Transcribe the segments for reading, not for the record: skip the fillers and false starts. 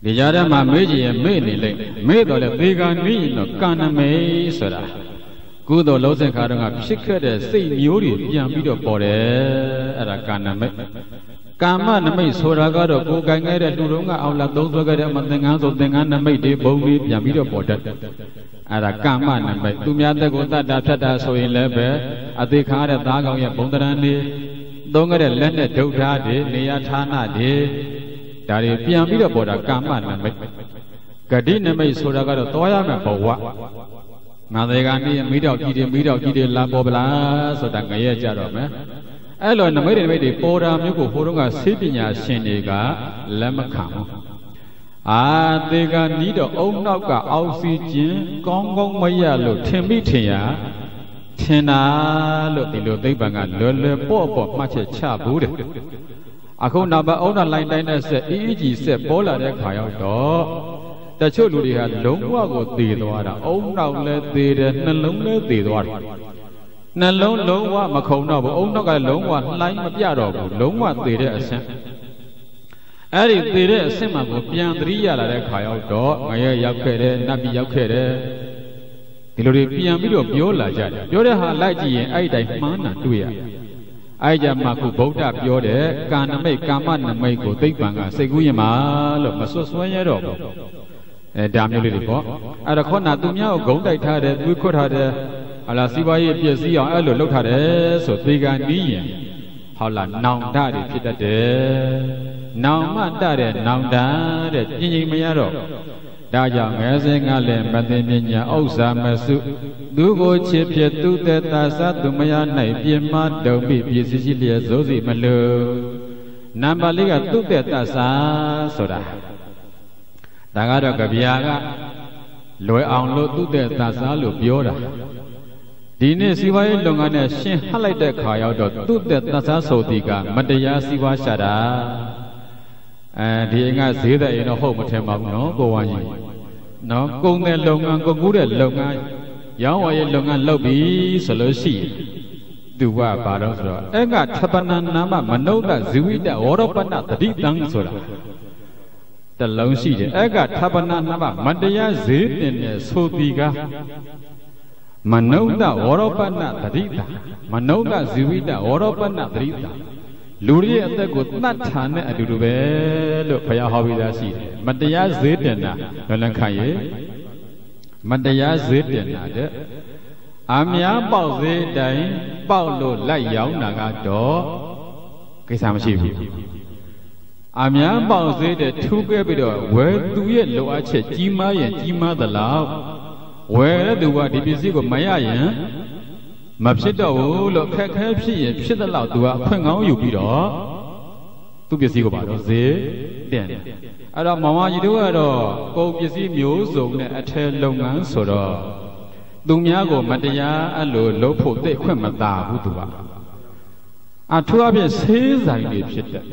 ဒီကြတဲ့မှာမေးကြည့်ရင်မေ့နေလိမ့်မေ့တော့လေသေကနီးတော့ကံနမေဆိုတာကုသိုလ်လုံးစင်ခါတော့ကဖြစ်ခဲ့တဲ့စိတ်မျိုးတွေပြန်ပြီးတော့ပေါ်တယ်အဲ့ဒါကံနမိတ်ကာမနမိတ်ဆိုတာကတော့ကိုယ်ကိုင်ခဲ့တဲ့လူတော်ကအောင်လာသုံးဆွဲခဲ့တဲ့မသင်္ကန်းဆိုသင်္ကန်းနမိတ်တွေဘုံပြီးပြန်ပြီးတော့ပေါ်တတ်အဲ့ဒါကာမနမိတ်သူများတက်ကိုတတ်တာဖြတ်တာဆိုရင်လည်းပဲအသေးခါတဲ့သားကောင်ရဲ့ဘုံတရံနေသုံးခဲ့တဲ့လက်နဲ့ဒုဋ္ဌာတွေနေရာဌာနတွေဒါတွေပြန်ပြီးတော့ပေါ်တာကာမနမိတ်ဂတိနမိတ်ဆိုတာကတော့တောရမယ်ဘဝငါတွေကနေ့မိတော့ကြည့်တယ်လာပေါ်ပလားဆိုတာငရဲကြတော့မယ်အဲ့လိုနမိတ်တွေပေါ်တာမျိုးကိုဟိုတုန်းကဆေးပညာရှင်တွေကလက်မခံဘူးအာသေကနီးတော့အုံနောက်ကအောက်ဆီဂျင်ကောင်းကောင်းမရလို့ထင်မိထင်ရထင်တာလို့ဒီလိုသိပ္ပံကလွယ်လွယ်ပေါ့ပေါ့မှတ်ချက်ချဘူးတဲ့အခုနောက်ပိုင်းအုံနောက်လိုင်းတိုင်းတဲ့ဆက်အီးကြီးဆက်ပေါ်လာတဲ့ခါရောက်တော့တချို့လူတွေဟာလုံးဝကိုသေသွားတာအုံနောက်လည်းသေတယ်နှလုံးလည်းသေသွားတယ်နှလုံးလုံးဝမခုံတော့ဘူးအုံနောက်ကလုံးဝလှိုင်းမပြတော့ဘူးလုံးဝသေတဲ့အဆင့်အဲ့ဒီသေတဲ့အဆင့်မှာကိုပြန်သတိရလာတဲ့ခါရောက်တော့ငရဲရောက်ခဲ့တယ်နတ်ပြည်ရောက်ခဲ့တယ်ဒီလိုတွေပြန်ပြီးတော့ပြောလာကြတယ်ပြောတဲ့ဟာလိုက်ကြည့်ရင်အဲ့ဒီတိုင်းမှန်းတာတွေ့ရအဲ့ကြမှာခုဗုဒ္ဓပြောတဲ့ကာနမိတ်ကာမနမိတ်ကိုသိပ္ပံကစိတ်ကူးရင်မှာလို့မစွတ်စွဲရတော့ဘူးဒါမျိုးလေးတွေပေါ့အဲ့ဒါခေါနာသူများကိုဂုံးတိုက်ထားတယ်သွေးခွတ်ထားတယ်ဟာလာစီးပွားရေးပြည့်စည်အောင်အဲ့လိုလုပ်ထားတယ်ဆိုသေကနီးရင်ဟောလာနောင်တတွေဖြစ်တတ်တယ်နောင်မတတဲ့နောင်တတဲ့ပြင်းရင်မရတော့ဒါကြောင့်ငယ်စဉ်ကလည်းမသိပညာဥစ္စာမစုသူကိုချစ်ဖြစ်သူတဲ့သာသသူမရ၌ပြင်မတုံပြီးပြည့်စည်ရှိလျက်ဇိုးစီမလို့နံပါတ်၄ကသူတဲ့သာသဆိုတာဒါကတော့ကြပြာကလွယ်အောင်လို့သူတဲ့သာသလို့ပြောတာဒီနေ့စီးပွားရေးလုပ်ငန်းနဲ့ရှင်းဟပ်လိုက်တဲ့ခါရောက်တော့သူတဲ့သာသဆိုဒီကမတရားစီးပွားရှာတာဒီအိမ်ကဈေးတဲ့ရင်တော့ဟုတ်မထင်ပါဘူးနော်ကိုဝါကြီးနော်ကုန်တဲ့လုပ်ငန်းကိုကူးတဲ့လုပ်ငန်းရောင်းဝယ်ရေးလုပ်ငန်းလုပ်ပြီဆိုလို့ရှိရင်သူကဘာတော့ဆိုတော့အဲ့ကထပနနာမမနုဿဇီဝိတဝရပနတတိတံဆိုတာတလုံးရှိတယ်အဲ့ကထပနနာမမတရားဈေးတင်တဲ့ဆိုဒီကမနုဿဝရပနတတိတံမနုဿဇီဝိတဝရပနတတိတံလူတွေရဲ့အသက်ကိုတတ်ထာနဲ့အတူတူပဲလို့ဘုရားဟောပြီးသားရှိတယ်မတရားဈေးတင်တာလည်းခံရမတရားဈေးတင်တာတဲ့အများပေါက်ဈေးတိုင်းပေါက်လို့လိုက်ရောက်တာကတော့ကိစ္စမရှိဘူးအများပေါက်ဈေးတဲ့ထူးခဲ့ပြီးတော့ဝယ်သူရဲ့လိုအပ်ချက်ကြီးမားရင်ကြီးမားသလားဝယ်တဲ့သူကဒီပစ္စည်းကိုမရရင်မဖြစ်တော့ဘူးလို့ခက်ခဲဖြစ်ရင်ဖြစ်တဲ့လောက်သူကအခွင့်ကောင်းယူပြီးတော့သူပစ္စည်းကိုပါတော့ဈေးတင်တယ်အဲ့တော့မောင်မကြီးတို့ကတော့ကုန်ပစ္စည်းမျိုးစုံနဲ့အထည်လုပ်ငန်းဆိုတော့သူများကိုမတရားအဲ့လိုလုပ်ဖို့သိခွင့်မသာဘူးသူကအထူးအဖြင့်ဆေးဆိုင်တွေဖြစ်တယ်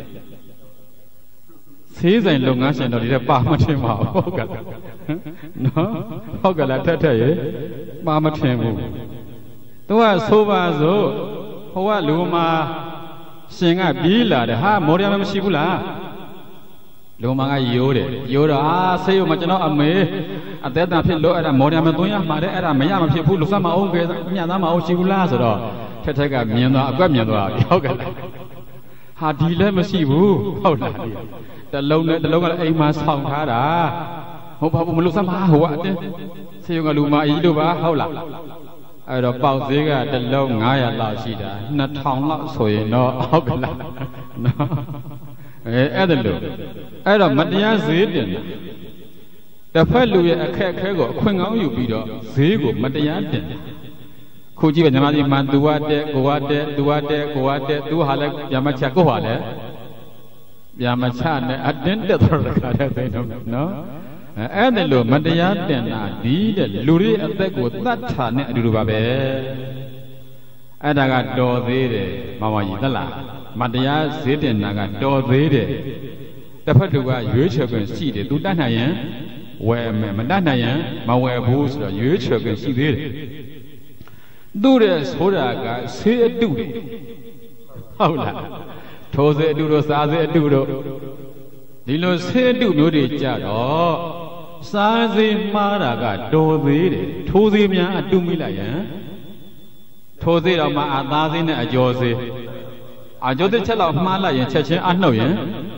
ဆေးဆိုင်လုပ်ငန်းရှင်တော်တွေပါမထင်ပါဘူးဟုတ်ကဲ့နော်ဟုတ်ကဲ့လားထက်ရေပါမထင်ဘူးသူကဆိုပါစို့ဟိုကလူမှာရှင်ကပြီးလာတယ်ဟာမော်ရမမရှိဘူးလားလူမကရိုးတယ်ရိုးတော့ဆေးရုံမှာကျွန်တော်အမေအသက်တန်ဖြစ်လို့အဲ့ဒါမော်ရမသွင်းရမှာတဲ့အဲ့ဒါမရမဖြစ်ဘူးလူဆက်မအောင်ခဲ့ညသားမအောင်ရှိဘူးလားဆိုတော့ထက်ထက်ကမြင်သွားအကွက်မြင်သွားပြီဟုတ်ကဲ့ဟာဒီလည်းမရှိဘူးဟုတ်လားတလုံးနဲ့တလုံးကလည်းအိမ်မှာဆောင်းထားတာဟုတ်ပါဘူးမလို့ဆက်မဟိုကအတင်းဆေးရုံကလူမအကြီးတို့ပါဟုတ်လားအဲ့တော့ပေါက်ဈေးကတလုံး900လောက်ရှိတာ2000လောက်ဆိုရင်တော့ဟုတ်ကလားနော်အဲ့ဒါလို့အဲ့တော့မတရားဈေးတင်တာတစ်ဖက်လူရဲ့အခက်အခဲကိုအခွင့်ကောင်းယူပြီးတော့ဈေးကိုမတရားတင်တာခုကြည့်ပဲညီမကြီးမှသူကတဲ့ကိုကတဲ့သူကတဲ့ကိုကတဲ့သူဟာလည်းဗျာမချကိုဟာလည်းဗျာမချနဲ့အတင်းတက်တော့တခါတည်းသိတော့နော်အဲ့ဒါလို့မတရားတင်တာဒီတဲ့လူတွေအသက်ကိုတတ်တာနဲ့အတူတူပါပဲအဲ့ဒါကတော်သေးတယ်မောင်မကြီးသလားမတရားဈေးတင်တာကတော်သေးတယ်တစ်ဖက်သူကရွေးချယ်ခွင့်ရှိတယ်သူတတ်နိုင်ရင်ဝယ်မယ်မတတ်နိုင်ရင်မဝယ်ဘူးဆိုတော့ရွေးချယ်ခွင့်ရှိသေးတယ်သူ့ရဲ့ဆိုတာကဆေးအတုတယ်ဟုတ်လားထိုးဆေးအတုတို့စားဆေးအတုတို့ဒီလိုဆေးတုမျိုးတွေကြတော့စားစေးမှားတာကတော်သေးတယ်ထိုးသေးများအတုမိလိုက်ရင်ထိုးသေးတော့မှအသားသေးနဲ့အကျော်သေးအကျော်တစ်ချက်လောက်မှားလိုက်ရင်ချက်ချင်းအနှုတ်ရင်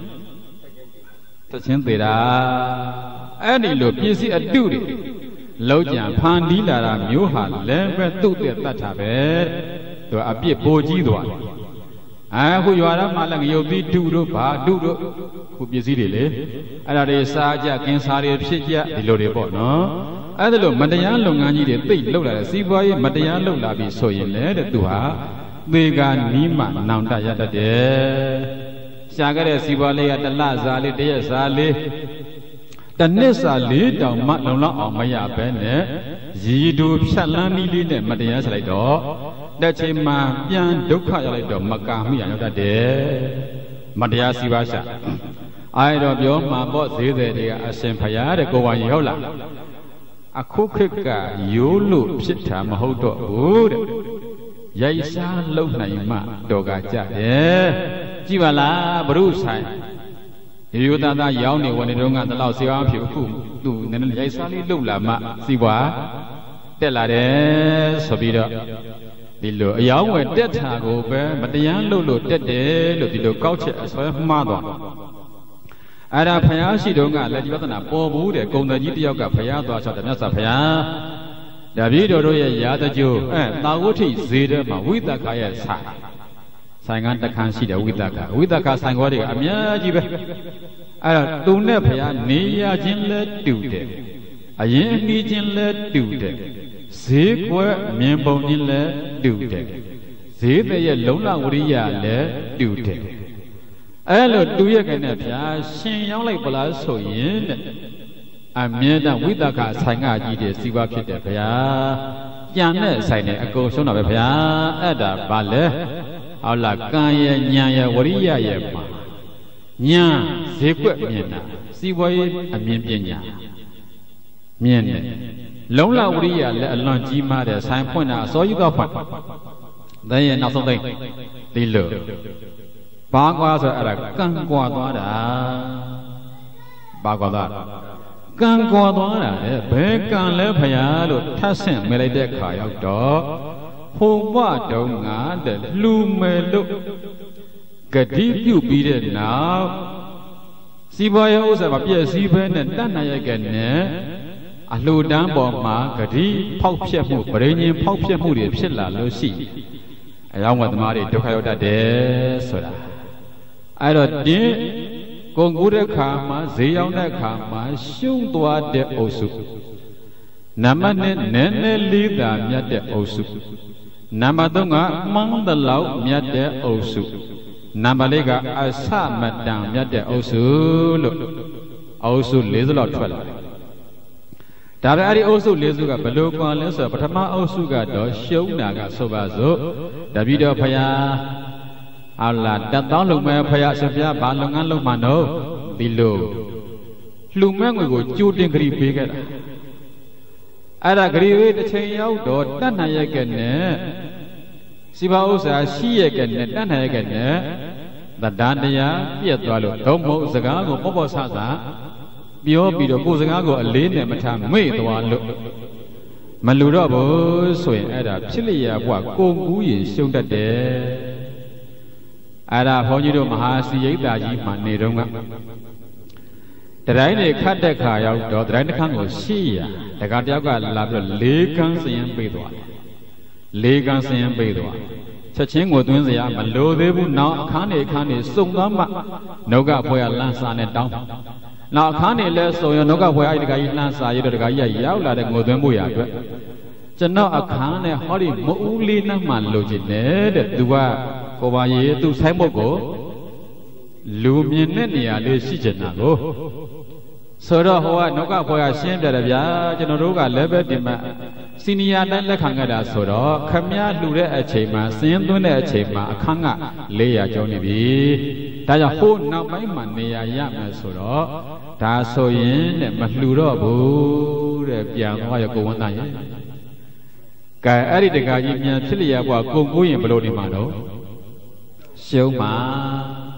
ချက်ချင်းသေးတာအဲ့ဒီလိုပြည့်စည်အတုတွေလောက်ကြံဖန်တီးလာတာမျိုးဟာလည်းပဲသူ့တဲ့တတ်တာပဲသူအပြစ်ပိုကြီးသွားတယ်အခုရွာသားမှလည်းငရုတ်သီးတုတို့ဘာတုတို့ခုပစ္စည်းတွေလေအဲ့ဒါတွေစားကြကင်းစားတွေဖြစ်ကြဒီလိုတွေပေါ့နော်အဲ့ဒါလို့မတရားလုပ်ငန်းကြီးတွေသိပ်လောက်လာတယ်စီးပွားရေးမတရားလုပ်လာပြီဆိုရင်လေတဲ့သူဟာသေကနီးမှနောင်တရတတ်တယ်ရှာခဲ့တဲ့စီးပွားလေးကတစ်လစားလေးတစ်ရက်စားလေးတစ်နှစ်စားလေးတောင်မှလုံလောက်အောင်မရပဲနဲ့ရည်တူဖြတ်လန်းနည်းလေးနဲ့မတရားဆက်လိုက်တော့တဲ့ချိန်မှာပြန်ဒုက္ခရလိုက်တော့မကာမိရရောက်တတ်တယ်မတရားစီးပွားရှာအဲ့တော့ပြောမှာပေါ့ဈေးသည်တွေကအရှင်ဖရာတဲ့ကိုယ်ပိုင်ရောက်လာအခုခေတ်ကရိုးလို့ဖြစ်တာမဟုတ်တော့ဘူးတဲ့ရိုက်စားလုံနိုင်မှတော်ကကြတယ်ကြည့်ပါလားဘုရုဆိုင်ရိုးသားသားရောင်းနေဝင်နေတော့ကတလောက်စီအောင်ဖြစ်အခုသူနည်းနည်းရိုက်စားလေးလုံလာမှစီးပွားတက်လာတယ်ဆိုပြီးတော့ဒီလိုအယောင်းဝယ်တက်တာကိုပဲမတရားလုပ်လို့တက်တယ်လို့ဒီလိုကောက်ချက်အစွဲမှားသွားအဲ့ဒါဖယားရှိတော့ကလက်ဒီဝသနာပေါ်ဘူးတဲ့ကုံတော်ကြီးတယောက်ကဖယားသွားချတယ်မြတ်စွာဘုရားတပည့်တော်တို့ရဲ့ရာဇကြိုးတာဝဋ္ဌိဈေးထဲမှာဝိသကရဲ့ဆိုင်ကတခန်းရှိတယ်ဝိသကဆိုင်ခွဲတွေကအများကြီးပဲအဲ့တော့သူနဲ့ဖယားနေရချင်းလဲတူတယ်အရင်အနည်းချင်းလဲတူတယ်ဈေးကွက်မြင်ပုံချင်းလဲတူတယ်ဈေးတဲ့ရဲ့လုံလဝရိယလည်းတူတယ်အဲ့လိုတူရက်ခိုင်တဲ့ဗျာရှင်ရောက်လိုက်ပလားဆိုရင်တဲ့အမြဲတမ်းဝိသကဆိုင်ကကြီးတဲ့စီးပွားဖြစ်တယ်ဗျာကြံတဲ့ဆိုင်နဲ့အကုန်ရှုံးတာပဲဗျာအဲ့ဒါဘာလဲဟုတ်လားကံရဲ့ညာရဲ့ဝရိယရဲ့မှာညာဈေးကွက်မြင်တာစီးပွားရေးအမြင်ပညာမြင်တယ်လုံလဝရိယလည်းအလွန်ကြီးမားတဲ့ဆိုင်ဖွင့်တာအစောကြီးတော့ဖွင့်ဒါရဲ့နောက်ဆုံးသိဒီလိုဘာကွာဆိုအဲ့ဒါကံကွာသွားတာဘာကွာသွားကံကွာသွားတာလေဘယ်ကံလဲဖရာလို့ထပ်ဆင့်မဲလိုက်တဲ့ခါရောက်တော့ဟိုဘတုံးကတဲ့လူမယ်လို့ဂတိပြုပြီးတဲ့နောက်စီပွားရေးဥစ္စာမပြည့်စည်ဘဲနဲ့တတ်နိုင်ရတဲ့နဲ့အလှူဒန်းပေါ်မှာဂတိဖောက်ဖျက်မှုပရိညင်ဖောက်ဖျက်မှုတွေဖြစ်လာလို့ရှိအယောင်းဝသမားတွေဒုက္ခရောက်တတ်တယ်ဆိုတာအဲ့တော့ဒီကုန်ကူးတဲ့ခါမှာဈေးရောက်တဲ့ခါမှာရှုံးသွားတဲ့အုပ်စုနံပါတ်2နည်းနည်းလေးသာမြတ်တဲ့အုပ်စုနံပါတ်3ကမှန်းတလောက်မြတ်တဲ့အုပ်စုနံပါတ်4ကအစမတန်မြတ်တဲ့အုပ်စုလို့အုပ်စု40လောက်ထွက်လာတယ်ဒါပဲအဲ့ဒီအုပ်စု၄စုကဘယ်လိုကွာလဲဆိုတော့ပထမအုပ်စုကတော့ရှုံးတာကဆိုပါစို့တပည့်တော်ဖယားဟာလာတသောလုံမဲ့ဖယားရှင်ဖယားဘာလုပ်ငန်းလုပ်မှတော့ဒီလိုလှူမဲ့ငွေကိုကြိုတင်ကြိပေးခဲ့တာအဲ့ဒါကြိပေးတစ်ချိန်ရောက်တော့တတ်နိုင်ရခဲ့နဲ့စီပါဥစ္စာရှိရခဲ့နဲ့တတ်နိုင်ရခဲ့နဲ့သဒ္ဒါတရားပြည့်သွားလို့သုံးဖို့စကားကိုပေါ့ပေါ့ဆဆပြောပြီးတော့ကိုယ်စကားကိုအလေးနဲ့မထားမေ့သွားလို့မလူတော့ဘူးဆိုရင်အဲ့ဒါဖြစ်လျက်ဘဝကိုကူးရင်ရှုံးတတ်တယ်အဲ့ဒါဘုန်းကြီးတို့မဟာစီရိတ်တာကြီးမှနေတော့ကတတိုင်းတွေခတ်တဲ့ခါရောက်တော့တတိုင်းတစ်ခန်းကို800တခါတယောက်ကလာပြီးတော့4ကန်းစရင်ပေးသွားတယ်4ကန်းစရင်ပေးသွားချက်ချင်းကိုသွင်းစရာမလိုသေးဘူးနောက်အခန်းတွေစုံသွားမှနှုတ်ကဖွဲရလန်းစာနဲ့တောင်းနောက်အခန်းနေလဲဆိုရင်နှုတ်ကဖွဲအဲ့ဒီတခါကြီးလှမ်းစာရတော့တခါကြီးရောက်လာတဲ့ငိုသွင်းဖို့ရအတွက်ကျွန်တော်အခန်းနဲ့ဟောဒီမအူးလေးနှမ်းမှလိုချင်တယ်တဲ့သူကကိုပါရေသူဆိုင်မုတ်ကိုလူမြင်တဲ့နေရာလေးရှိချင်တာကိုဆိုတော့ဟိုကနှုတ်ကဖွဲရရှင်းပြတယ်ဗျာကျွန်တော်တို့ကလည်းပဲဒီမှာစီနီယာတိုင်းလက်ခံခဲ့တာဆိုတော့ခမည်းလှူတဲ့အချိန်မှာစင်းသွင်းတဲ့အချိန်မှာအခန်းက400ကျော်နေပြီဒါကြောင့်ဟိုနောက်ပိုင်းမှာနေရာရမယ်ဆိုတော့ဒါဆိုရင်တဲ့မလှူတော့ဘူးတဲ့ပြန်သွားရကိုဝန်းသားရဲ့ကဲအဲ့ဒီတကာကြီးမြန်ဖြစ်လျက်ဘွားကုန်ကိုရင်ဘလို့နေမှာတော့ရှုံးပါ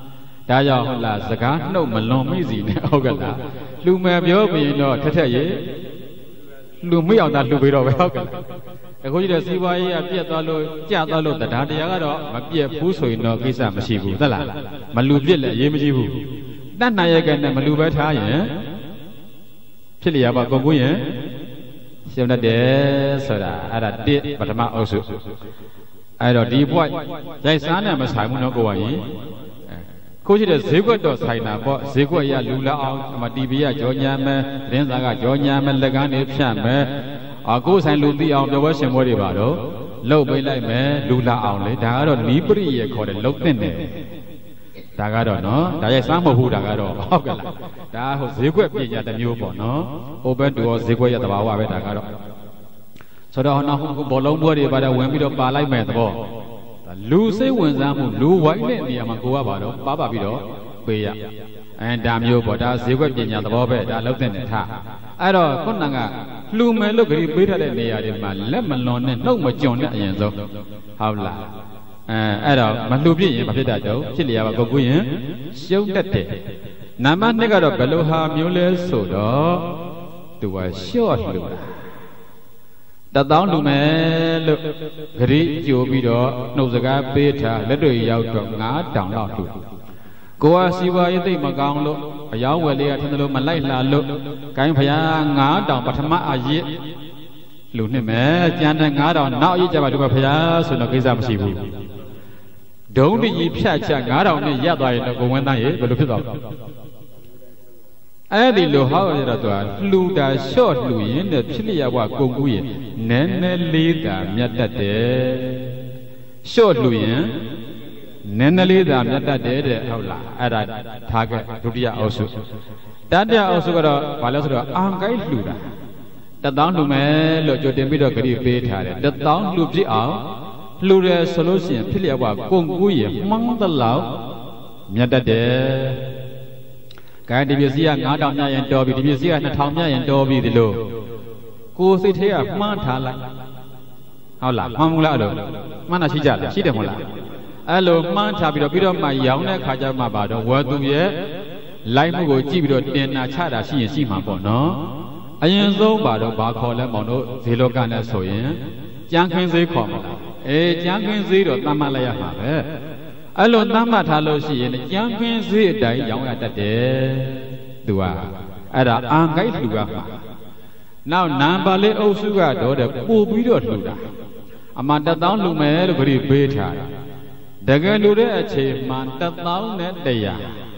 ဒါကြောင့်ဟုတ်လားစကားနှုတ်မလွန်မိစီနဲ့ဟုတ်ကလားလူမယ်ပြောပြီးတော့ထက်ထက်ရေလူမိအောင်သာလူပြီးတော့ပဲဟုတ်ကလားအခုကြီးတဲ့စီးပွားရေးအပြက်သွားလို့ကြသွားလို့တရားကတော့မပြက်ဘူးဆိုရင်တော့ကိစ္စမရှိဘူးသလားမလူပြစ်လည်းအရေးမကြီးဘူးတတ်နိုင်ရတဲ့နဲ့မလူပဲထားရင်ဖြစ်လျာပါကုန်ကူးရင်ရှင်းတတ်တယ်ဆိုတာအဲ့ဒါတစ်ပထမအုပ်စုအဲ့တော့ဒီဘွိုက်ရိုက်စားနဲ့မဆိုင်ဘူးနော်ကိုကရင်ကိုကြည့်တဲ့ဈေးကွက်တော့ဆိုင်တာပေါ့ဈေးကွက်ရလူလာအောင်အမတီဗီကကြောညာမဲသတင်းစာကကြောညာမဲလက်ကန်းတွေဖြန့်မဲကိုဆိုင်လူသိအောင်ပြောပွဲရှင်ပွဲတွေပါတော့လှုပ်ပေးလိုက်မယ်လူလာအောင်လေဒါကတော့နီးပရိရေခေါ်တယ်လှုပ်တဲ့နယ်ဒါကတော့နော်ဒါရိုက်စားမဟုတ်ဘူးဒါကတော့ဟုတ်ကဲ့လားဒါဟိုဈေးကွက်ပညာတစ်မျိုးပေါ့နော် open to ဈေးကွက်ရသဘာဝပဲဒါကတော့ဆိုတော့နော်ဘောလုံးပွဲတွေပါတော့ဝင်ပြီးတော့ပါလိုက်မယ်သဘောလူစိတ်ဝင်စားမှုလူဝိုင်းတဲ့နေရာမှာကိုကပါတော့ပါပြီးတော့ပေးရဒါမျိုးပေါ့ဒါဈေးကွက်ပညာသဘောပဲဒါလောက်တဲ့နေထားအဲ့တော့ခုနကလူမယ်လို့ဂရီပေးထားတဲ့နေရာတွေမှာလက်မလွန်နဲ့နှုတ်မကြုံနဲ့အရင်ဆုံးဟုတ်လားအဲ့တော့မလှူပြည့်ရင်မဖြစ်တတ်တော့ဖြစ်လျာပါကိုကူရင်ရှုံးတတ်တယ်နံပါတ်2ကတော့ဘယ်လိုဟာမျိုးလဲဆိုတော့သူကရှော့လှူတာ1000လူမယ်လို့ဂရိကြိုပြီးတော့နှုတ်စကားပေးထားလက်တွေရောက်တော့9000လောက်လှူကိုကစီဝါရေးသိမ့်မကောင်းလို့အယောင်းဝယ်လေးကထင်တယ်လို့မလိုက်လာလို့ကိုင်းဖျား9000ပထမအရစ်လူနှစ်မယ်ကျန်တဲ့9000နောက်အရစ်ကြပါတို့ဖျားဆိုတော့ကိစ္စမရှိဘူးဒုံးတကြီးဖြတ်ချ9000နဲ့ရပ်သွားရင်တော့ကိုဝင်းသားရေဘယ်လိုဖြစ်သွားလဲအဲ့ဒီလိုဟောရတော့သူကလှူတာလျှော့လှူရင်တဲ့ဖြစ်လျက်ဘဝကုန်ကူးရင်နည်းနည်းလေးသာမြတ်တတ်တယ်လျှော့လှူရင်နည်းနည်းလေးသာမြတ်တတ်တယ်တဲ့ဟုတ်လားအဲ့ဒါထားခဲ့ဒုတိယအုပ်စုတတိယအုပ်စုကတော့ဘာလဲဆိုတော့အာကိုင်းလှူတာ1000လှူမယ်လို့ကြိုတင်ပြီးတော့ဂရိပေးထားတယ်1000လှူပြစ်အောင်လှူတယ်ဆိုလို့ရှိရင်ဖြစ်လျက်ဘဝကုန်ကူးရင်မှန်းသလောက်မြတ်တတ်တယ်ကဲဒီပစ္စည်းက9000မြတ်ရင်တော်ပြီဒီပစ္စည်းက2000မြတ်ရင်တော်ပြီဒီလိုကိုယ်စိတ်ထဲကမှန်းထားလိုက်ဟုတ်လားမှန်းဘူးလားအဲ့လိုမှန်းတာရှိကြလားရှိတယ်မဟုတ်လားအဲ့လိုမှန်းထားပြီးတော့မှရောင်းတဲ့ခါကျမှပါတော့ဝယ်သူရဲ့လိုက်မှုကိုကြည့်ပြီးတော့တင်နာချတာရှိရင်ရှိမှာပေါ့နော်အရင်ဆုံးပါတော့ဘာခေါ်လဲမောင်တို့ဈေးလောကနဲ့ဆိုရင်ကြမ်းခင်းဈေးခေါ်မှာလားကြမ်းခင်းဈေးတော့သတ်မှတ်လိုက်ရမှာပဲအဲ့လိုသတ်မှတ်ထားလို့ရှိရင်ကြမ်းခင်းဈေးအတိုင်းရောင်းရတတ်တယ်သူကအဲ့ဒါအာဂိုက်လှူရမှာနောက်နံပါတ်လေးအုပ်စုကတော့တဲ့ပို့ပြီးတော့လှူတာအမှ1000လှူမယ်လို့ခရီးပေးထားတယ်တကယ်လှူတဲ့အချိန်မှာ1000နဲ့100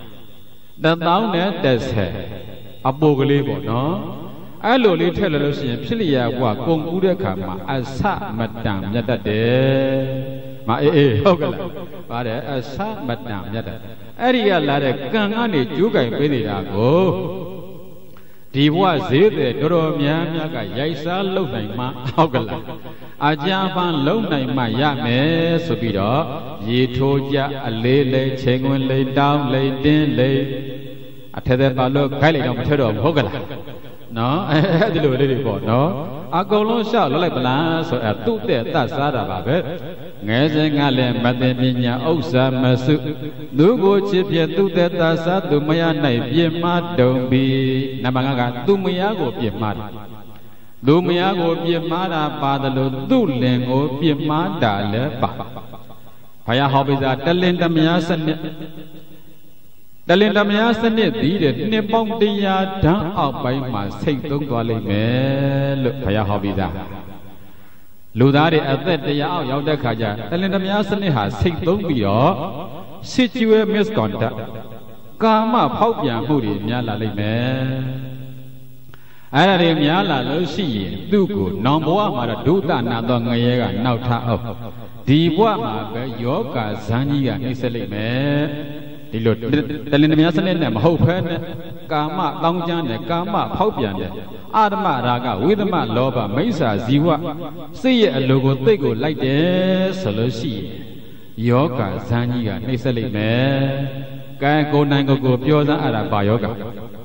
1000နဲ့10အပိုကလေးပေါ့နော်အဲ့လိုလေးထည့်လို့ရှိရင်ဖြစ်လျာဘဝကုန်ကူးတဲ့ခါမှာအဆမတန်မြတ်တတ်တယ်မအေးဟုတ်ကလားပါတယ်အဆမတန်မြတ်တတ်အဲ့ဒီကလာတဲ့ကံကနေကျိုးကင်ပေးနေတာကိုဒီဘဝဈေးတဲ့တော်တော်များများကရိုက်စားလုံနိုင်မှဟုတ်ကလားအကြံပန်းလုံနိုင်မှရမယ်ဆိုပြီးတော့ရေထိုးကြအလေးလေးချိန်ခွင်လေးတောင်းလေးတင်းလေးအထက်သက်ပါလို့ခိုက်လိုက်တော့မထတော့ဘူးဟုတ်ကလားနော်အဲ့ဒီလိုလေးတွေပေါ့နော်အကုန်လုံးရှောက်လွတ်လိုက်ပလားဆိုအဲ့သူ့တဲ့တတ်စားတာပါပဲငယ်စဉ်ကလည်းမသိပညာဥစ္စာမစုသူကိုချစ်ပြသူ့တဲ့တတ်စားသူမရနိုင်ပြင်းမတုံပြီးနံပါတ်5ကသူမရကိုပြင်းမတာသူမရကိုပြင်းမတာပါတယ်လို့သူ့လင်ကိုပြင်းမတာလည်းပါဘုရားဟောပိစာတလင်တမယာစနစ်တလင်တမယာစနစ်သည်တဲ့နှစ်ပေါင်း100ဓာတ်အောက်ပိုင်းမှာစိတ်သုံးသွားလိမ့်မယ်လို့ဘုရားဟောပြီးသားလူသားတွေအသက်100အောက်ရောက်တဲ့ခါကျတလင်တမယာစနစ်ဟာစိတ်သုံးပြီးတော့ sexual misconduct ကာမဖောက်ပြန်မှုတွေများလာလိမ့်မယ်အဲ့ဒါတွေများလာလို့ရှိရင်သူ့ကိုနောင်ဘဝမှာတော့ဒုသနာသောငရဲကနောက်ထအောင်ဒီဘဝမှာပဲယောဂဇန်းကြီးကနှိမ့်ဆက်လိမ့်မယ်ဒီလိုတလင်တမယာစနစ်နဲ့မဟုတ်ဖဲနဲ့ကာမတောင်းကျမ်းနဲ့ကာမဖောက်ပြန်တဲ့အာဓမရာဂဝိသမလောဘမိစ္ဆာဇီဝစိတ်ရဲ့အလိုကိုသိတ်ကိုလိုက်တယ်ဆိုလို့ရှိရင်ယောဂဇန်းကြီးကနှိမ့်ဆက်လိမ့်မယ်ကဲကိုနိုင်ကိုပြောစမ်းအဲ့ဒါဘာယောဂ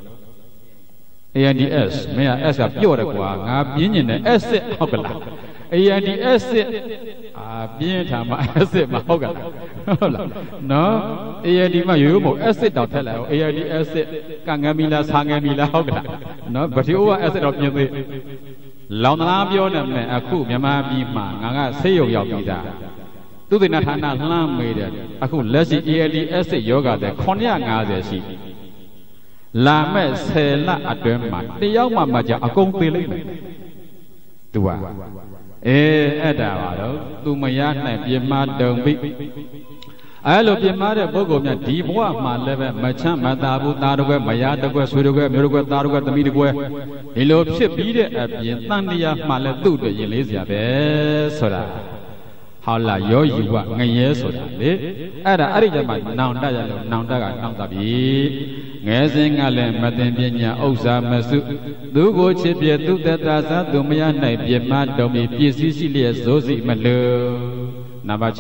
ANDS မင်းက S ကပြော့တယ်ကွာငါပြင်းကျင်တယ် S ဟုတ်ကလား ANDS ပြင်းထန်မှ acid မဟုတ်ကလားဟုတ်လားနော် AID မှာရိုးရိုးမဟုတ် acid တော့ထက်လိုက်အောင် AID acid ကငမီလားဆာငမီလားဟုတ်ကလားနော်ဗတိအိုးက acid တော့ပြင်းသေးလောင်သလားပြောနေမယ်အခုမြန်မာပြည်မှာငါကဆေးရုံရောက်ပြီးသားသူသေနဌာနလှမ်းမေးတယ်အခုလက်ရှိ AID acid ယောဂတဲ့950ရှိလာမဲ့10လအတွင်းမှာတယောက်မှမကြအကုန်သေလိမ့်မယ်သူကအဲ့ဒါပါတော့သူမရနိုင်ပြမတုံပြီအဲ့လိုပြမတဲ့ပုဂ္ဂိုလ်များဒီဘဝမှာလည်းပဲမချမ်းမသာဘူးသားတကွဲမရတကွဲဆွေတကွဲမျိုးတကွဲသားတကွဲသမီးတကွဲဒီလိုဖြစ်ပြီးတဲ့အပြင်တန်တရားမှလည်းသူ့အတွက်ရင်လေးစရာပဲဆိုတာဟောလာရောယူဝငရဲဆိုတာလေအဲ့ဒါအဲ့ဒီကျမှနောင်တရလို့နောင်တကနှောင့်တပြီငယ်စဉ်ကလည်းမသိပညာဥစ္စာမစုသူကိုချစ်ပြသူတတသာသူမရနိုင်ပြမတုံပြီးပြည့်စည်ရှိလျက်ဇိုးစီမလို့နံပါတ်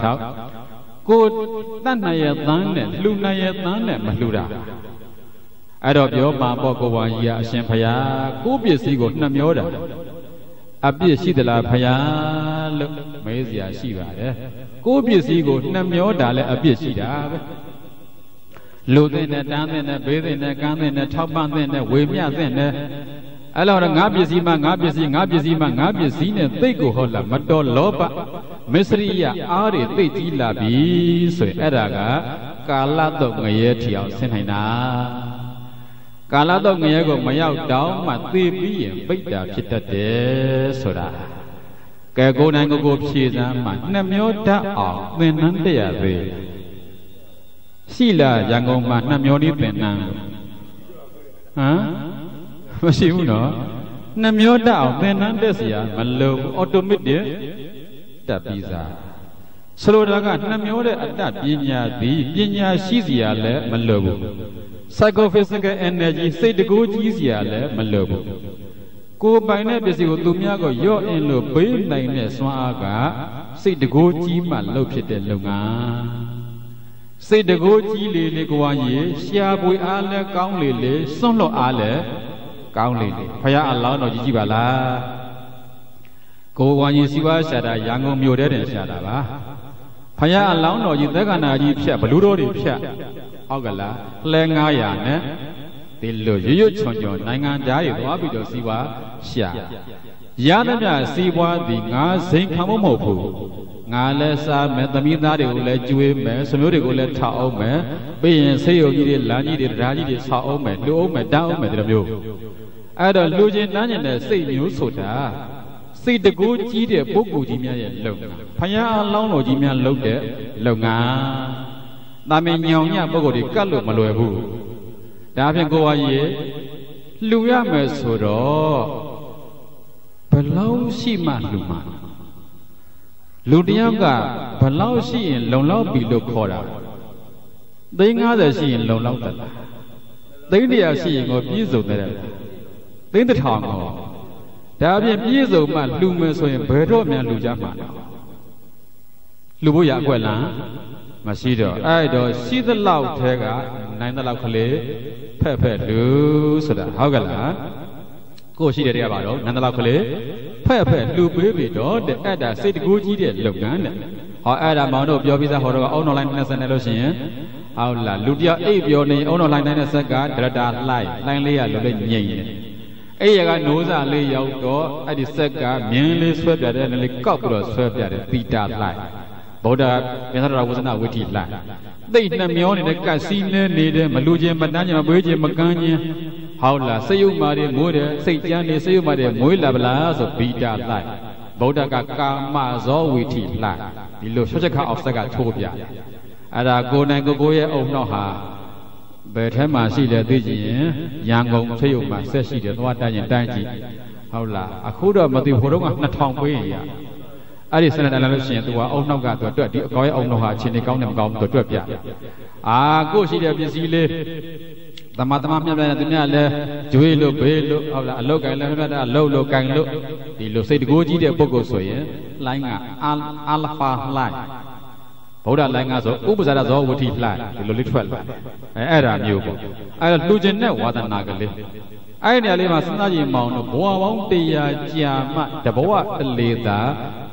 6ကိုတတ်နိုင်ရဲ့သန်းနဲ့လှူနိုင်ရဲ့သန်းနဲ့မလှူတာအဲ့တော့ပြောမှာပေါ့ကိုဝါကြီးကအရှင်ဖျားကိုပစ္စည်းကိုနှမျောတာအပြစ်ရှိသလားဖျားလို့မေးစရာရှိပါတယ်ကိုပစ္စည်းကိုနှမျောတာလည်းအပြစ်ရှိတာပဲလူသိနဲ့တန်းသိနဲ့ဘေးသိနဲ့ကန်းသိနဲ့ထောက်ပံ့သိနဲ့ဝေမျှသိနဲ့အဲ့တော့ငါပစ္စည်းမှငါပစ္စည်းငါပစ္စည်းမှငါပစ္စည်းနဲ့သိကိုဟောလာမတော်လောဘမစ္စရိယအားတွေသိကြီးလာပြီဆိုရင်အဲ့ဒါကကာလတော့ငရဲထီအောင်ဆင်းနိုင်တာကာလတော့ငရဲကိုမရောက်တောင်းမှသိပြီးရင်ပိတ်တာဖြစ်တတ်တယ်ဆိုတာကဲကိုယ်နိုင်ကိုဖြည့်စမ်းမှနှမျောတတ်အောင်သင်္นานတရားသေးရှိလားရန်ကုန်မှာနှမျောနေသင်္นานဟမ်မရှိဘူးနော်နှမျောတတ်အောင်သင်္นานတက်เสียမလိုဘူးအော်တိုမက်တစ်တက်ပြီးစားဆိုလိုတာကနှမျောတဲ့အတ္တပညာသည်ပညာရှိเสียလည်းမလိုဘူး psychophysical energy စိတ်တကူကြီးเสียလည်းမလိုဘူးကိုယ်ပိုင်တဲ့ပစ္စည်းကိုသူများကိုရော့အင်းလို့ပေးနိုင်တဲ့စွမ်းအားကစိတ်တကူကြီးမှလုပ်ဖြစ်တဲ့လုပ်ငန်းစိတ်တကူကြီးလေလေကိုဝါကြီးရှားပွေအားလည်းကောင်းလေလေစွန့်လွတ်အားလည်းကောင်းလေလေဖယားအလောင်းတော်ကြီးကြည့်ပါလားကိုဝါကြီးစီဝါရှာတာရန်ကုန်မြို့ထဲတင်ရှာတာပါဖယားအလောင်းတော်ကြီးသက္ကနာကြီးဖြတ်ဘလူတော်တွေဖြတ်ဟုတ်ကလားလဲ900နဲ့ဒီလိုရွတ်ချွန်ချွန်နိုင်ငံသားတွေသွားပြီးတော့စီဝါရှာရသမျှစီးပွားသည်ငါစိန်ခံဖို့မဟုတ်ဘူးငါလည်းစားမယ်သမီးသားတွေကိုလည်းကျွေးမယ်ဆွေမျိုးတွေကိုလည်းထောက်အောင်မယ်ပြီးရင်ဆေးရုံကြီးတွေလမ်းကြီးတွေတရားကြီးတွေဆောက်အောင်မယ်လှူအောင်မယ်တောင်းအောင်မယ်ဒီလိုမျိုးအဲ့တော့လူချင်းတန်းကျင်တဲ့စိတ်မျိုးဆိုတာစိတ်တကူကြီးတဲ့ပုဂ္ဂိုလ်ကြီးများရဲ့လုပ်ငန်းဖယားအလောင်းတော်ကြီးများလုပ်တဲ့လုပ်ငန်းတာမင်ညောင်ညပုဂ္ဂိုလ်တွေကတ်လို့မလွယ်ဘူးဒါဖြင့်ကိုဝါကြီးလှူရမယ်ဆိုတော့ဘလောက်ရှိမှလှူမှာလူတယောက်ကဘလောက်ရှိရင်လုံလောက်ပြီလို့ခေါ်တာသိန်း50ရှိရင်လုံလောက်တယ်သိန်း100ရှိရင်ကိုပြည့်စုံတယ်သိန်း1000ကိုဒါဖြင့်ပြည့်စုံမှလှူမယ်ဆိုရင်ဘယ်တော့မှလှူကြမှာလှူဖို့ရအကွက်လားမရှိတော့အဲ့တော့ရှိသလောက်ထဲကနိုင်သလောက်ကလေးဖက်ဖက်လူဆိုတာဟုတ်ကလားကိုရှိတဲ့တရားပါတော့နိုင်သလောက်ကလေးဖက်ဖက်လူပေးပြီတော့တဲ့အဲ့ဒါစိတ်တကူကြီးတဲ့လုပ်ငန်းတဲ့ဟောအဲ့ဒါမောင်တို့ပြောပြီးသားဟောတော့အုံတော်လိုင်း20နဲ့လို့ရှိရင်ဟုတ်လားလူတယောက်အိပ်ပြောနေအုံတော်လိုင်းတဲ့ဆက်ကဒရတာလှိုင်းလေးရလို့လည်းညိမ့်နေအဲ့ရကနိုးစာလေးရောက်တော့အဲ့ဒီဆက်ကမြင်းလေးဆွဲပြတဲ့လေးကောက်ပြီးတော့ဆွဲပြတဲ့သီတာလှိုင်းဗုဒ္ဓမြတ်စွာဘုရားဝဇ္ဇနဝိထိလှိုင်းသိနှမျောနေတဲ့ကတ်စီးနေနေတဲ့မလူချင်းမတန်းချင်းမပွေးချင်းမကန်းချင်းဟုတ်လားစိတ်ယုံမာတွေမွေးတယ်စိတ်ကြမ်းနေစိတ်ယုံမာတွေမွေးလာပလားဆိုဗီတာလှိုင်းဗုဒ္ဓကကာမဇောဝိထိလှိုင်းဒီလိုရှော့ချက်ခအောက်ဆက်ကထိုးပြအဲ့ဒါကိုနိုင်ကိုရဲ့အုံနောက်ဟာဘယ်ထဲမှာရှိလဲသိကြည့်ရင်ရန်ကုန်ဆေးရုံမှာဆက်ရှိတယ်သွားတန်းရင်တန်းကြည့်ဟုတ်လားအခုတော့မသိဘူးဟိုတုန်းက2000ပေးရအဲ့ဒီစနစ်တန်းလို့ရှိရင်သူကအုံနောက်ကသူတွက်ဒီအကောရဲ့အုံနောက်ဟာချင်းနေကောင်းတယ်မကောင်းဘူးသူတွက်ပြကိုရှိတဲ့ပစ္စည်းလေးတမမြတ်ပြတဲ့သူများလည်းကျွေးလို့ဘေးလို့ဟုတ်လားအလုတ်ကင်လည်းမြတ်တာလှုပ်လို့ကင်လို့ဒီလိုစိတ်တကိုးကြီးတဲ့ပုဂ္ဂိုလ်ဆိုရင်လိုင်းကအာလဖာလှိုင်းဗုဒ္ဓလိုင်းကဆိုဥပ္ပဇာရဇောဝတိလှိုင်းဒီလိုလေးထွက်လာအဲ့ဒါမျိုးပေါ့အဲ့တော့လှူခြင်းနဲ့ဝါဒနာကလေးအဲ့ဒီနေရာလေးမှာစဉ်းစားကြည့်မောင်တို့ဘဝပေါင်း100ကြာမှတဘဝတလေသာ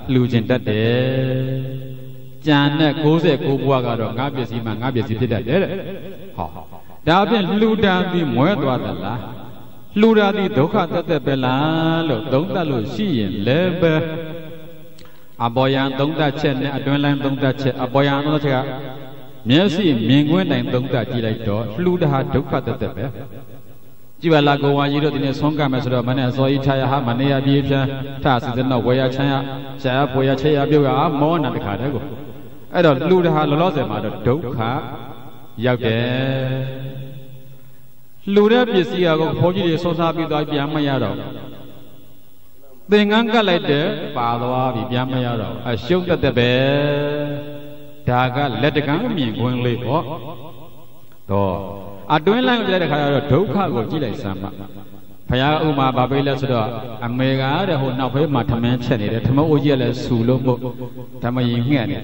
လူချင်းတတ်တယ်ကြံတဲ့69ဘွားကတော့ငါပစ္စည်းမှငါပစ္စည်းဖြစ်တတ်တယ်တဲ့ဟောဒါဖြင့်လှူဒါန်းပြီးမွဲသွားသလားလှူဒါန်းပြီးဒုက္ခတက်တက်ပဲလားလို့သုံးသပ်လို့ရှိရင်လည်းပဲအပေါ်ယံသုံးသပ်ချက်နဲ့အတွင်းလိုင်းသုံးသပ်ချက်အပေါ်ယံသုံးသပ်ချက်ကမျက်စိမြင်ကွင်းတိုင်သုံးသပ်ကြည့်လိုက်တော့လှူဒါန်းဒုက္ခတက်တက်ပဲကြည့်ပါလားကိုဝါကြီးတို့ဒီနေ့ဆုံးကမယ်ဆိုတော့မနဲ့စောဤထားရဟာမနေရပြေးဖြန်းထစီစတော့ဝေရချမ်းရဆရာဖွေရချေရပြုတ်ရမောနာတခါတည်းကိုအဲ့တော့လှူဒါန်းလောလောဆယ်မှာတော့ဒုက္ခရောက်တယ်လှူတဲ့ပစ္စည်းကိုဘုန်းကြီးတွေစောစားပြီးသွားပြန်မရတော့သင်္ကန်းကတ်လိုက်တယ်ပါသွားပြီပြန်မရတော့အရှုံးတက်တက်ပဲဒါကလက်တကံမြင်ခွင်းလေးပေါ့တော့အတွင်းလမ်းကြည့်တဲ့ခါကျတော့ဒုက္ခကိုကြည့်လိုက်စမ်းပါဘုရားဥမာဘာပဲလဲဆိုတော့အမေကတဲ့ဟိုနောက်ဖေးမှာထမင်းချက်နေတယ်ထမင်းအိုးကြီးကလည်းဆူလို့မို့ဓမ္မရင်ငှက်နေ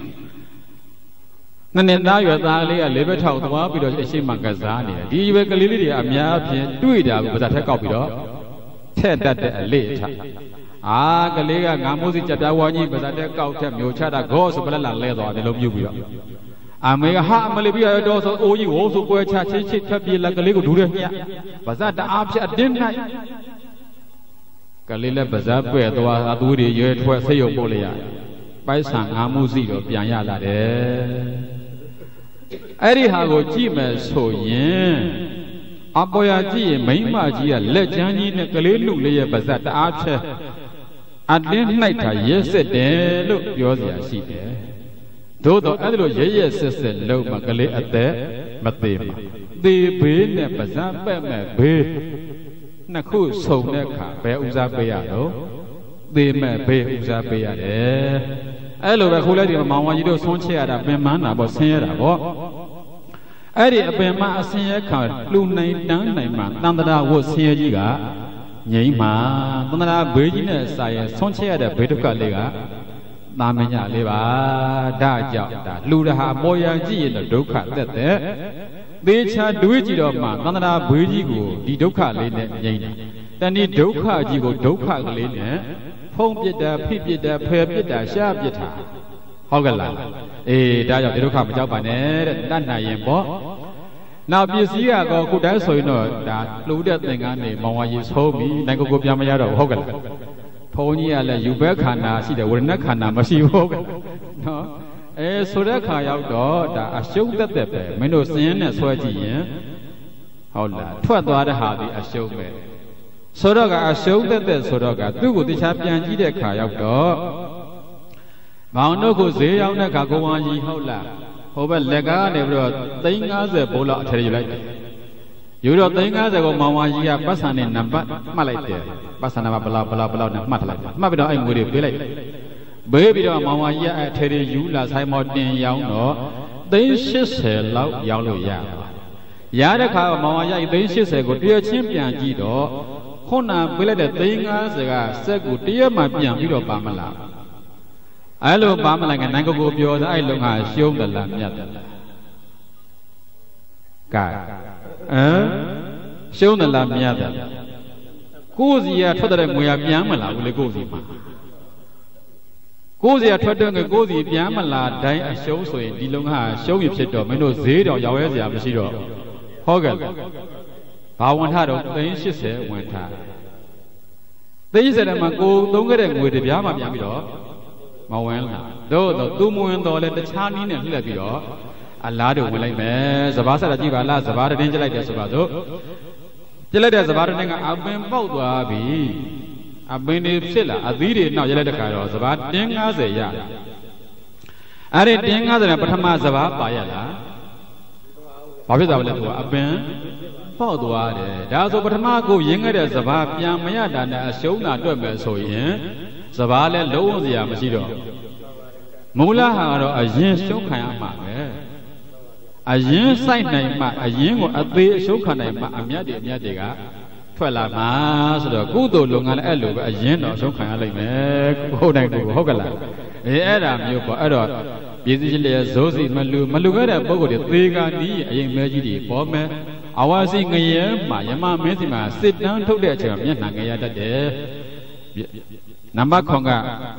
နှစ်သားရွယ်သားလေးကလေးဘက်ထောက်သွားပြီးတော့အရှိမကစားနေတယ်ဒီပဲကလေးလေးတွေအများအပြားတွေ့တာကိုပါဇက်ထက်ကောက်ပြီးတော့ထက်တတ်တဲ့အလေးထကလေးကငါမိုးစီကြပြဝါကြီးပါဇက်ထက်ကောက်ထက်မျိုးချတာဂေါဆိုပလက်လာလဲသွားတယ်လို့ပြုတ်ပြီးတော့အမေကဟာမလေးပြီးတော့ဆိုအိုးကြီးဝိုးဆိုပွဲချချင်းချစ်ထပ်ပြေးလက်ကလေးကိုဒူးတဲ့ညပါဇက်တအားဖြစ်အတင်း၌ကလေးလည်းပါဇက်ပဲ့သွားအသွေးတွေရွယ်ထွက်ဆိတ်ရုပ်ပို့လိုက်ရပိုက်ဆံငါမှုစီတော့ပြန်ရလာတယ်အဲ့ဒီဟာကိုကြည့်မယ်ဆိုရင်အပေါ်ရကြည့်ရင်မိမကြီးကလက်ချမ်းကြီးနဲ့ကလေးလူလေးရဲ့ပါဇက်တအားချက်အတင်း၌တာရဲစစ်တယ်လို့ပြောစရာရှိတယ်သို့တော့အဲ့ဒီလိုရဲရဲစစ်စစ်လုံးမှကလေးအသက်မသေးမှာသေဘေးနဲ့ပါဇက်ပဲ့မဲ့ဘေးနှစ်ခုဆုံတဲ့အခါဘယ်ဥစားပေးရတော့သေမဲ့ဘေးဥစားပေးရတယ်အဲ့လိုပဲခုလည်းဒီမောင်ဝါကြီးတို့ဆွန်းချက်ရတာပင်မနာပေါ့ဆင်းရတာပေါ့အဲ့ဒီအပင်မအဆင်းရဲခါလူနိုင်တန်းနိုင်မှာတန်တရာဝတ်ဆင်းရဲကြီးကငြိမ်းမှာတန်တရာဘေးကြီးနဲ့စာရဲဆွန်းချက်ရတဲ့ဘေးဒုက္ခလေးကသာမညလေးပါဒါကြောင့်ဒါလူရဟာပေါ်ရန်ကြည့်ရင်တော့ဒုက္ခတက်တဲ့သေချာတွေးကြည့်တော့မှတန်တရာဘေးကြီးကိုဒီဒုက္ခလေးနဲ့ငြိမ်းတာတဏှိဒုက္ခကြီးကိုဒုက္ခကလေးနဲ့ဖုံးပြစ်တာဖိပြစ်တာဖယ်ပြစ်တာရှားပြစ်တာဟုတ်ကဲ့လားအေးဒါကြောင့်ဒီဒုက္ခမကြောက်ပါနဲ့တဲ့တတ်နိုင်ရင်ပေါ့နောက်ပစ္စည်းကတော့ခုတိုင်းဆိုရင်တော့ဒါလှူတဲ့သင်္ကန်းနေမောင်ဝါကြီးဆုံးပြီနိုင်ကိုပြန်မရတော့ဟုတ်ကဲ့လားဘုန်းကြီးကလည်းယူဘက်ခန္ဓာရှိတယ်ဝရဏခန္ဓာမရှိဘူးနော်ဆိုတဲ့ခါရောက်တော့ဒါအရှုံးတက်တက်ပဲမင်းတို့စင်းနဲ့ဆွဲကြည့်ရင်ဟုတ်လားထွက်သွားတဲ့ဟာဒီအရှုံးပဲဆိုတော့ကအရှုံးတက်တက်ဆိုတော့ကသူ့ကိုတခြားပြန်ကြည့်တဲ့ခါရောက်တော့မောင်တို့ကိုဈေးရောက်တဲ့ခါကိုဝါကြီးဟုတ်လားဟိုဘက်လက်ကားကနေပြီးတော့350ဘိုးလောက်အထက်ယူလိုက်တယ်ယူတော့350ကိုမောင်ဝါကြီးကပတ်စံနဲ့နံပါတ်မှတ်လိုက်တယ်ပတ်စံနံပါတ်ဘလောက်နဲ့မှတ်ထားလိုက်တယ်မှတ်ပြီးတော့အဲ့ငွေတွေပေးလိုက်တယ်ဘေးပြီးတော့မောင်ဝါကြီးကအထက်ယူလာဆိုင်မော်တင်ရောင်းတော့380လောက်ရောင်းလို့ရရတဲ့ခါမောင်ဝါကြီး380ကိုတရချင်းပြန်ကြည့်တော့ခုနပေးလိုက်တဲ့350ကစက်ကိုတရက်မှပြန်ပြီးတော့ပါမလားအဲ့လိုပါမလားကနိုင်ကိုပြောသားအဲ့လုံကရှုံးတယ်လားမြတ်တယ်လားကဲရှုံးတယ်လားမြတ်တယ်ကိုယ်စီကထွက်တဲ့ငွေကပြန်မလာဘူးလေကိုယ်စီမှာကိုယ်စီကထွက်တဲ့ငွေကိုယ်စီပြန်မလာတိုင်းအရှုံးဆိုရင်ဒီလုံကရှုံးရဖြစ်တော့မင်းတို့ဈေးတော်ရောက်ရဲစရာမရှိတော့ဟုတ်ကဲ့ဘာဝန်ထတော့380ဝန်ထ380မှာကိုသုံးခဲ့တဲ့ငွေတပြားမှပြန်ပြီးတော့မဝင်လာတို့တော့သူမဝင်တော့လဲတခြားနည်းနဲ့လှည့်ပြီးတော့အလားတူဝင်လိုက်မယ်စဘာဆက်တာကြည့်ပါလားစဘာတင်းကျလိုက်တယ်ဆိုပါစို့ကျလိုက်တဲ့စဘာတင်းကအပင်ပေါက်သွားပြီအပင်တွေဖြစ်လာအသီးတွေနောက်ရလိုက်တဲ့ခါတော့စဘာတင်း90ရအဲ့ဒီတင်း90နဲ့ပထမစဘာပါရလားဘာဖြစ်သွားလဲသူကအပင်ပေါက်သွားတယ်ဒါဆိုပထမကိုရင်းခဲ့တဲ့စဘာပြန်မရတာနဲ့အရှုံးတာတွက်မယ်ဆိုရင်စဘာလည်းလုံးဝစရာမရှိတော့မူလဟာကတော့အရင်ရှုံးခံရမှာပဲအရင်စိုက်နိုင်မှအရင်ကိုအသေးအရှုံးခံနိုင်မှအမြတ်တွေကထွက်လာမှာဆိုတော့ကုသိုလ်လုပ်ငန်းလည်းအဲ့လိုပဲအရင်တော့အရှုံးခံရလိမ့်မယ်ကိုယ်တိုင်ကိုဟုတ်ကလားအဲ့ဒါမျိုးပေါ့အဲ့တော့ပြည်စည်းလျက်ဇိုးစီမလူခဲ့တဲ့ပုဂ္ဂိုလ်တွေသေကာနီးအရင်မဲကြီးတွေပေါ်မယ်အဝါစီငရဲမှာယမမင်းစီမှာစစ်တန်းထုတ်တဲ့အချိန်မှာမျက်နှာငရတတ်တယ်နံပါတ်9က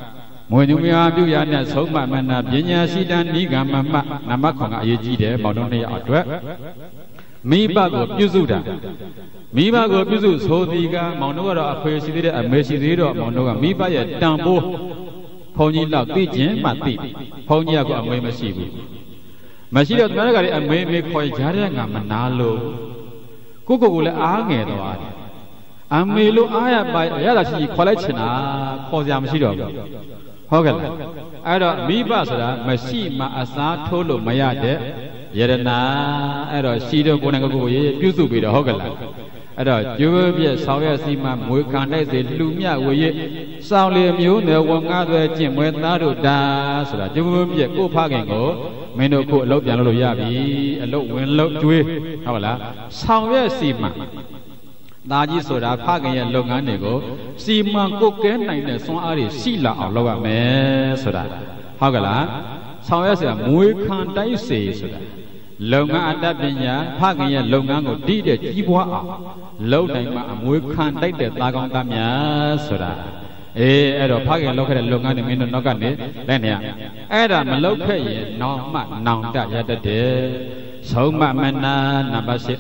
မွေညူမယာပြုရတဲ့ဆုံးမမနာပညာရှိတန်ဤကမမနမခွန်ကအရေးကြီးတယ်ပေါတော်နှစ်ယောက်အတွက်မိဘကိုပြုစုတာမိဘကိုပြုစုဆိုသည်ကမောင်တို့ကတော့အဖေရှိသေးတဲ့အမေရှိသေးတော့မောင်တို့ကမိဘရဲ့တန်ဖိုးဘုန်းကြီးလောက်သိခြင်းမှသိဘုန်းကြီးကအမေမရှိဘူးမရှိတော့တမန်ကလည်းအမေခေါ်ကြတဲ့ငါမနာလို့ကိုလည်းအားငယ်သွားတယ်အမေလို့အားရပါရတာရှိခေါ်လိုက်ချင်တာခေါ်စရာမရှိတော့ဘူးဟုတ်ကဲ့လားအဲ့တော့မိဘဆိုတာမရှိမှအစားထိုးလို့မရတဲ့ယရနာအဲ့တော့ရှိတော့ကိုယ်နဲ့ကိုယ်ရေးပြုစုပြီးတော့ဟုတ်ကဲ့လားအဲ့တော့ကျိုးပြည့်ဆောင်ရွက်စီမှမွေခံတိုက်စေလူမြဝေရေးစောင်းလေမျိုးနယ်ဝန်ငါးသွဲကျင့်မွေသားတို့တာဆိုတာကျိုးပြည့်ကိုဖခင်ကိုမင်းတို့ကိုအလုပ်ပြန်လုပ်လို့ရပြီအလုပ်ဝင်လုပ်ကျွေးဟုတ်ကဲ့လားဆောင်ရွက်စီမှဒါကြီးဆိုတာဖခင်ရဲ့လုပ်ငန်းတွေကိုစီမံကုတ်ကဲနိုင်တဲ့စွမ်းအားတွေရှိလာအောင်လုပ်ရမယ်ဆိုတာဟုတ်ကဲ့လားဆောင်ရွက်စရာမွေခံတိုက်စေဆိုတာလုပ်ငန်းအတ္တပညာဖခင်ရဲ့လုပ်ငန်းကိုတည်တဲ့ကြီးပွားအောင်လုပ်နိုင်မှအမွေခံတိုက်တဲ့သားကောင်းသားများဆိုတာအဲ့တော့ဖခင်လုပ်ခဲ့တဲ့လုပ်ငန်းတွေမင်းတို့နောက်ကနေလက်နေရအဲ့ဒါမလုပ်ခဲ့ရင်နောင်မှနောင်တရတတ်တယ်ဆုံးမမနာနံပါတ်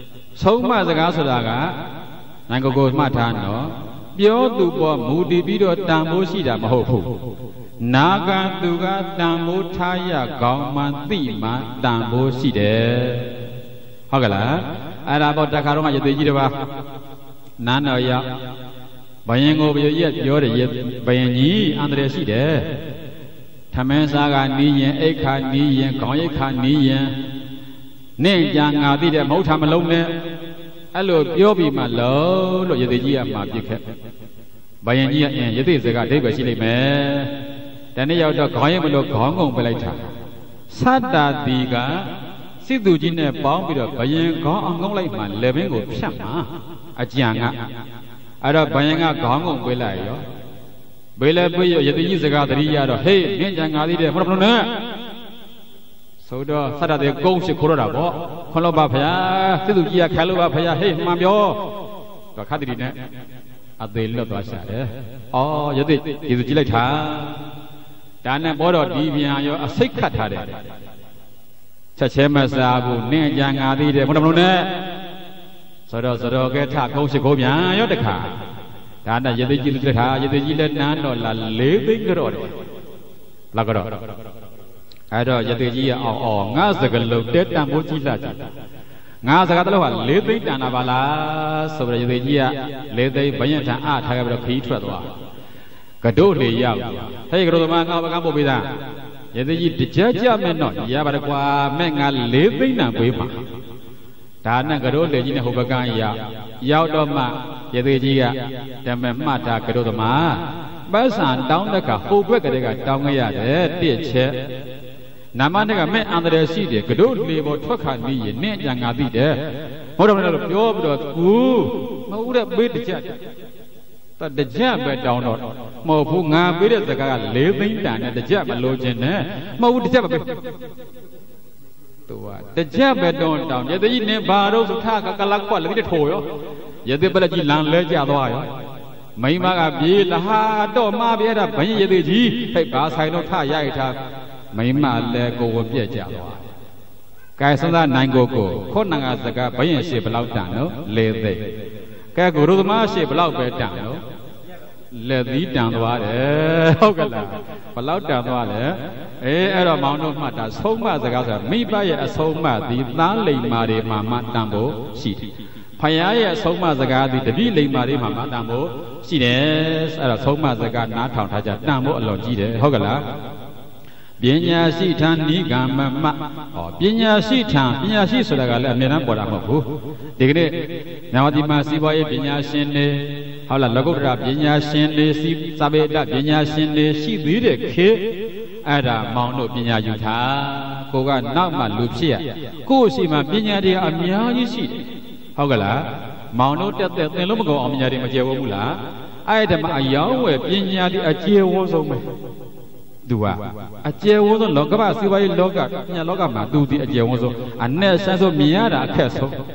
8ဆုံးမစကားဆိုတာကနိုင်ကိုမှတ်ထားနော်ပြောသူပေါ်မူတည်ပြီးတော့တန်ဖိုးရှိတာမဟုတ်ဘူးနာဂံသူကတန်ဖိုးထားရကောင်းမှသိမှတန်ဖိုးရှိတယ်ဟုတ်ကဲ့လားအဲ့ဒါပေါ့တခါတော့မှရသေးကြီးတပါနန်းတော်ရောက်ဘယင်ကိုဘယကြီးပြောတယ်ဘယင်ကြီးအန္တရာယ်ရှိတယ်ထမင်းစားကနီးရင်အိတ်ခါနီးရင်ခေါင်းရိတ်ခါနီးရင်နင့်ကြငါသိတယ်မဟုတ်တာမလုံးနဲ့အဲ့လိုပြောပြီးမှလုံးလို့ရသေးကြီးကမှပြစ်ခဲ့ဘယင်ကြီးကအင်းရသေးစကားအဓိပ္ပာယ်ရှိလိမ့်မယ်တနေ့ရောက်တော့ခေါင်းရိတ်မလို့ခေါင်းငုံပလိုက်တာသတ္တာတိကစစ်သူကြီးနဲ့ပေါင်းပြီးတော့ဘယင်ခေါင်းအောင်ငုံလိုက်မှလေဘင်းကိုဖြတ်မှာအကြံကအဲ့တော့ဘယင်ကခေါင်းငုံပေးလိုက်ရောဘေးလည်းပြေးရသေးကြီးစကားတတိယတော့ဟေးနင့်ကြငါသိတယ်မဟုတ်ဘူးနဲ့ဆိုတော့သတ္တတေကုန်းရှိခိုးရတာပေါ့ခွန်လို့ပါဖရာစစ်သူကြီးကခဲလို့ပါဖရာဟေးမှန်ပြောတော့ခတ်တိနဲ့အသေးလွတ်သွားရှာတယ်အော်ရသေးယေစုကြည့်လိုက်တာဒါနဲ့ဘောတော့ဒီပြန်ရောအစိတ်ခတ်ထားတယ်ချက်ချင်းမစားဘူးနင့်ကြငါသိတယ်မဟုတ်ဘူးနဲ့ဆိုတော့ကဲထကုန်းရှိခိုးပြန်ရောတခါဒါနဲ့ရသေးကြီးလက်ထားရသေးကြီးလက်နန်းတော့လာ၄သိန်းကြော့တယ်လာကြော့အဲ့တော့ရသေးကြီးကအော်ငါစကလုံးတဲတန်ဖိုးကြီးလာကြငါစကားတလို့ဟာ၄သိန်းတန်တာပါလားဆိုပြီးရသေးကြီးက၄သိန်းဘယင်ထံအားထားခဲ့ပြီးတော့ခရီးထွက်သွားကတို့လေရောက်ဟဲ့ကတို့သမားငါပကန်းပို့ပေးတာရသေးကြီးတကြကြမဲ့တော့ရပါတယ်ကွာမဲ့ငါ၄သိန်းတန်ပေးမှာဒါနဲ့ကတို့လေကြီးနဲ့ဟိုပကန်းရောက်တော့မှရသေးကြီးကဓမ္မမှတ်တာကတို့သမားပတ်စံတောင်းတဲ့ကဟိုဘက်ကတည်းကတောင်းခဲ့ရတယ်တစ်ချက်နာမနဲ့ကမဲ့အန္တရာယ်ရှိတယ်ကတို့လေပေါ်ထွက်ခါနေရင်နင့်ကြံငါသိတယ်ဟုတ်တယ်လို့ပြောပြီးတော့ကူမဟုတ်တဲ့ပေးတစ်ချက်တကြပဲတောင်းတော့မဟုတ်ဘူးငါပေးတဲ့စကားက၄သိန်းတန်နဲ့တကြမလိုချင်နဲ့မဟုတ်ဘူးတကြပဲသူကတကြပဲတောင်းရသေးကြီးနင်ဘာတော့ထကလကွက်လည်းထိုးရောရသေးပလက်ကြီးလန်လဲကြသွားရောမိမကပြေးလာဟာတော့မှားပြတာဘယင်ရသေးကြီးဟဲ့ဘာဆိုင်တော့ထရိုက်ထားမိမလည်းကိုယ်ပြက်ကြသွားကဲစဉ်းစားနိုင်ကိုခေါနငါစကားဘယင်ရှိဘလောက်တန်နော်၄သိန်းကဲကိုရုသမားရှိဘလောက်ပဲတန်နော်လက်သီးတန်သွားတယ်ဟုတ်ကဲ့လားဘလောက်တန်သွားလဲအဲ့တော့မောင်တို့မှတ်တာဆုံးမစကားဆိုတာမိဘရဲ့အဆုံးမသည်သားလိမ္မာတွေမှာမှတန်ဖို့ရှိတယ်ဖယားရဲ့အဆုံးမစကားသည်တပည့်လိမ္မာတွေမှာမှတန်ဖို့ရှိတယ်အဲ့တော့ဆုံးမစကားနားထောင်ထားကြတန်ဖို့အလွန်ကြီးတယ်ဟုတ်ကဲ့လားပညာရှိထံနိဂမမပညာရှိထံပညာရှိဆိုတာကလည်းအမြဲတမ်းပေါ်တာမဟုတ်ဘူးဒီကနေ့မြန်မာပြည်မှာစီးပွားရေးပညာရှင်တွေဟုတ်လားလောကုတ္တရာပညာရှင်တွေစာပေတပညာရှင်တွေရှိသေးတဲ့ခေတ်အဲ့ဒါမောင်တို့ပညာယူထားကိုကနောက်မှလူဖြစ်ရကိုယ့်ရှိမှပညာတွေအများကြီးရှိတယ်ဟုတ်ကဲ့လားမောင်တို့တက်သင်လို့မကုန်အောင်ပညာတွေမကျေဝဘူးလားအဲ့ဒါမှအယောင်းဝယ်ပညာတွေအကျေဝန်းဆုံးပဲသူကအကျေဝန်းဆုံးလောကစီးပွားရေးလောကပညာလောကမှာသူဒီအကျေဝန်းဆုံးအနဲ့ဆန်းဆုံးမြင်ရတာအခက်ဆုံး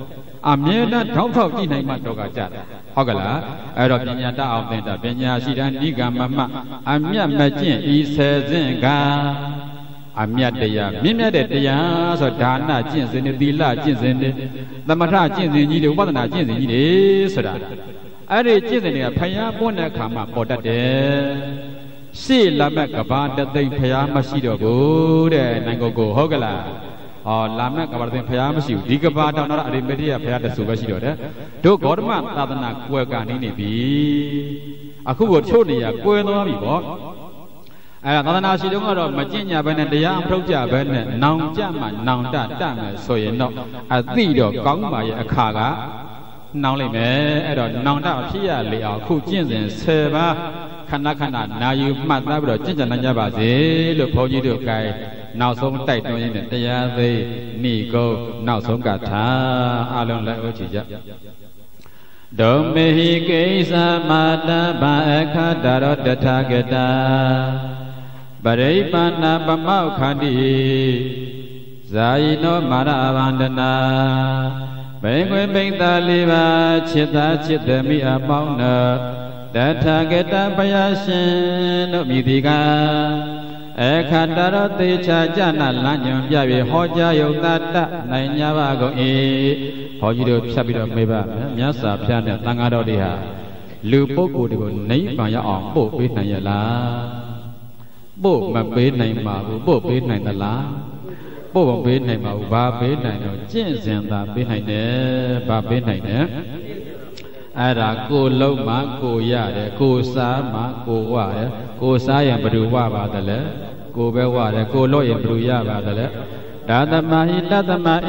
အမြဲတမ်းထောက်ထောက်ကြည့်နိုင်မှတော့ကကြတာဟုတ်ကလားအဲ့တော့ပညာတတ်အောင်သင်တာပညာရှိတဲ့နိဂမမအမြတ်မကျင့်ဤဆယ်စဉ်ကအမြတ်တရားမြင့်မြတ်တဲ့တရားဆိုဒါနကျင့်စဉ်နဲ့သီလကျင့်စဉ်နဲ့သမထကျင့်စဉ်ကြီးတွေဥပဒနာကျင့်စဉ်ကြီးတွေဆိုတာအဲ့ဒီကျင့်စဉ်တွေကဖယားပွင့်တဲ့အခါမှာပေါ်တတ်တယ်ရှေ့လာမဲ့ကဘာတသိမ့်ဖယားမရှိတော့ဘူးတဲ့နိုင်ကိုဟုတ်ကလားဟောလာမဲ့ကဘာတသိမ့်ဖယားမရှိဘူးဒီကဘာတောင်တော့အရိမတိယဖယားတဆူပဲရှိတော့တယ်တို့ဂေါတမသာသနာကွယ်ကနေနေပြီအခုကိုချို့နေရကွယ်သွားပြီပေါ့အဲသာသနာရှိတုန်းကတော့မကျင့်ကြဘဲနဲ့တရားမထုတ်ကြဘဲနဲ့နောင်ကြမှာနောင်တမယ်ဆိုရင်တော့အသိတော့ကောင်းပါရဲ့အခါကနောင်လိုက်မယ်အဲ့တော့နောင်တဖြစ်ရလေအောင်အခုကျင့်စဉ်10ပါးခဏခဏနာယူမှတ်သားပြီးတော့ကျင့်ကြံနိုင်ကြပါစေလို့ဘုန်းကြီးတို့ကဲနောက်ဆုံးတိုက်တွန်းရင်းနဲ့တရားသိဏိကုံနောက်ဆုံးကထာအလုံးလက်ဥချီကြဒုမေဟိကိစ္စမာတဗာအခါတရောတထာဂတာပရိပဏပမောက္ခန္တိဇာယိနောမာရဗန္ဒနာဘိငွေပိဿာလေးပါจิตသားจิตသမီးအပေါင်းတို့တထာဂတဘုရားရှင်တို့မြည်ဒီကအခါတရောသေချာကြနာလမ်းညွန်ပြပြီးဟောကြားယုံသာတနိုင်ကြပါကုန်၏ဘုန်းကြီးတို့ဖြတ်ပြီးတော့မေးပါမယ်မြတ်စွာဘုရားနဲ့သံဃာတော်တွေဟာလူပုဂ္ဂိုလ်တွေကိုနိဗ္ဗာန်ရောက်အောင်ပို့ပေးနိုင်ရလားပို့မပေးနိုင်ပါဘူးပို့ပေးနိုင်သလားပို့မပေးနိုင်ပါဘူးဘာပေးနိုင်တော့ကျင့်စဉ်သာပေးနိုင်တယ်ဘာပေးနိုင်တယ်အဲ့ဒါကိုလုံးမှကိုရတယ်ကိုစားမှကိုဝရတယ်ကိုစားရင်ဘယ်သူဝပါတယ်လဲကိုပဲဝရတယ်ကိုလို့ရင်ဘယ်သူရပါတယ်လဲဒါသမဟိတသမဣ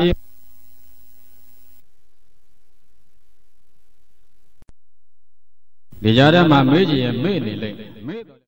ဒီကြားထဲမှာမေ့ကြည့်ရင်မေ့နေလိမ့်မယ်